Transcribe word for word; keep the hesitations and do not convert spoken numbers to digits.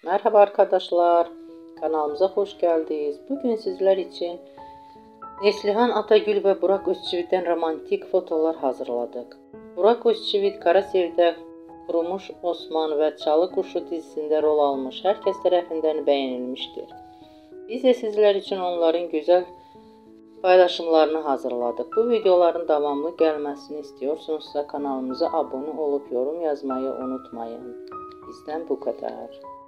Merhaba arkadaşlar, kanalımıza hoş geldiniz. Bugün sizler için Neslihan Atagül ve Burak Özçivit'ten romantik fotolar hazırladık. Burak Özçivit, Kara Sevda, Kurumuş Osman ve Çalı Kuşu dizisinde rol almış. Herkes tarafından beğenilmiştir. Biz de sizler için onların güzel paylaşımlarını hazırladık. Bu videoların devamlı gelmesini istiyorsunuzsa kanalımıza abone olup yorum yazmayı unutmayın. Bizden bu kadar.